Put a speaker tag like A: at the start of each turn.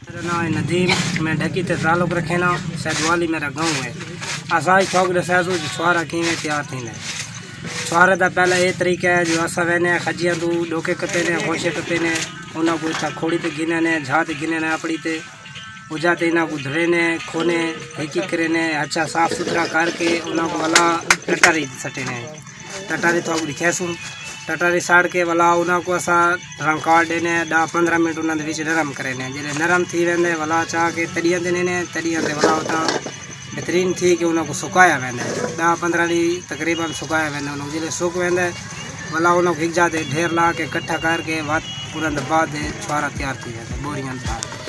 A: मेरा नाम है नदीम, मैं ढकी ते ताल्लुक रखेना सैदवाली मेरा गाँव है। असाई थोक दसासू छुआरा किमें तैयार थी। छुआरे का पहला ये तरीका है जो असा वेने खजिया तू डोके कपे ने होशे कपे ने उन्होंने को इतना खोड़ी ते गिने ने झा ते गिने ने अपड़ी ते उजाते इन्हों को धरे ने खोने हिकी करे ने अच्छा साफ सुथरा करके उन्होंने को वाला टटारी सटे ने टटारी थोक दिखेसू टटारी साड़ के वाला उन्होंने को असा रंग काट देने 10-15 मिनट उन्होंने बीच नरम करे ने जैसे नरम थी वेंदे वाला चाह के तड़िया देने ने तड़िया ते वाला होता बेहतरीन थी कि उन्होंने को सुकाया वेंदे 10-15 ॾींहं तकरीबन सुकाया वेंदे उन्होंने जैसे सुक वेंदे वाला उन्होंने को हिक जाते ढेर ला के इकट्ठा करके बाद उन्होंने बाद छुआरा तैयार थी जाते बोरियां।